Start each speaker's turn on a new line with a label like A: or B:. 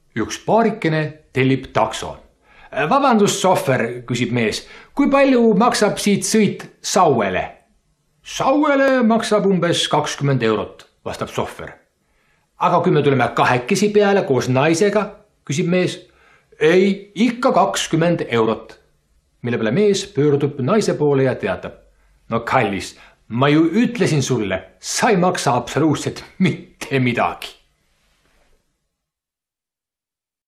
A: üks paarikene tellib takso. Vabandust, sohver, küsib mees, kui palju maksab siit sõit Sauele? Sauele maksab umbes 20 €, vastab sohver. Aga kui me tuleme kahekesi peale koos naisega, küsib mees, ei, ikka 20 €. Mille peale mees pöördub naise poole ja teatab, no kallis, ma ju ütlesin sulle, sa ei maksa absoluutselt mitte midagi.